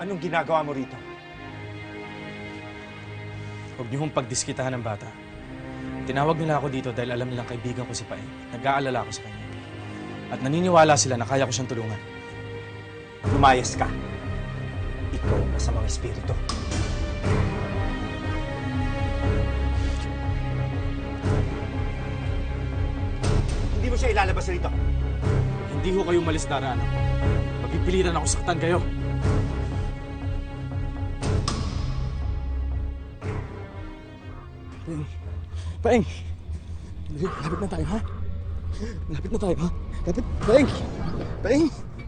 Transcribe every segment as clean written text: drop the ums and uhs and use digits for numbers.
Anong ginagawa mo rito? Huwag niyo hong pagdiskitahan ng bata. Tinawag nila ako dito dahil alam nilang kaibigan ko si Paeng. Nag-aalala ako sa kanya. At naniniwala sila na kaya ko siyang tulungan. Lumayas ka. Ikaw ang masamang espiritu. Hindi mo siya ilalabas rito. Hindi ho kayo umalis, Darano. Mapipilitan ako saktan kayo. Paeng! Lapit na tayo, ha? Lapit na tayo, ha? Lapit! Paeng! Paeng!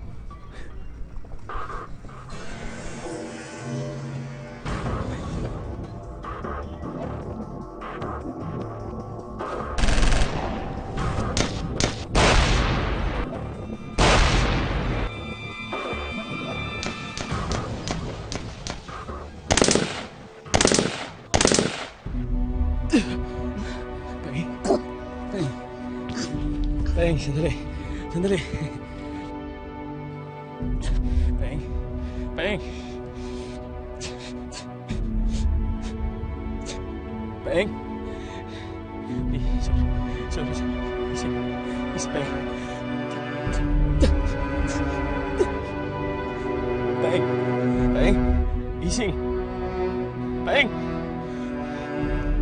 Paeng, sandali. Sandali. Paeng. Paeng. Paeng. Sorry. Easy, Paeng. Paeng. Paeng. Gising. Paeng.